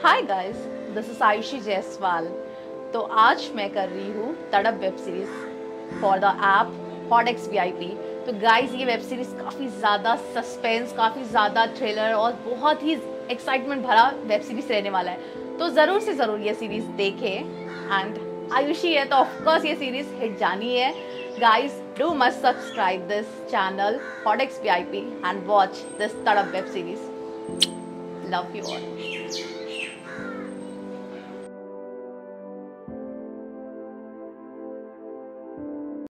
Hi guys, this is Ayushi Jaiswal. तो आज मैं कर रही हूँ Tadap web series for the app HotX VIP. तो गाइस, ये वेब सीरीज काफ़ी ज़्यादा सस्पेंस, काफ़ी ज़्यादा थ्रिलर और बहुत ही एक्साइटमेंट भरा वेब सीरीज रहने वाला है। तो ज़रूर से ज़रूर ये सीरीज देखें। एंड आयुषी है तो ऑफकोर्स ये सीरीज हिट जानी है। Guys, do must subscribe this channel HotX VIP and watch this Tadap web series. Love you all.